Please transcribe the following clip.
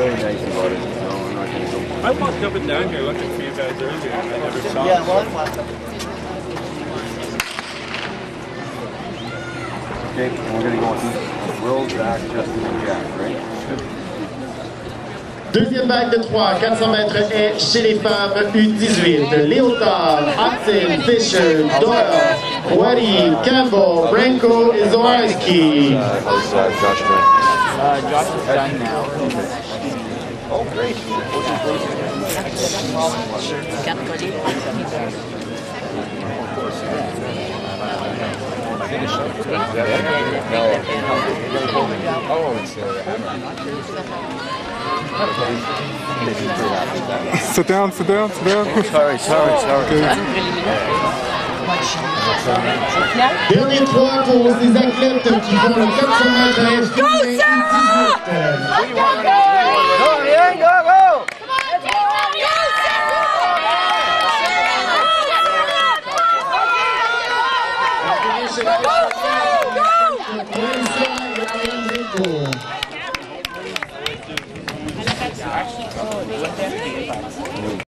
very nice about it. No, I'm not going to go. I walked up and down here looking for you guys earlier, and I never saw Yeah, you. well, I walked up. Okay, and we're going to go with Will, Zach, Justin, and Jack, right? Deuxième vague de 3, 400 mètres est chez les femmes U18. Léotard, Hudson, Fisher, Doyle, Waddy, Campbell, Branko, et Zowarski. How's Josh doing? Josh is done now. Oh, great. Sit down, sit down, sit down. Sorry. Dernier 3 pour les athlètes qui font le 400 mètres à féminin U18.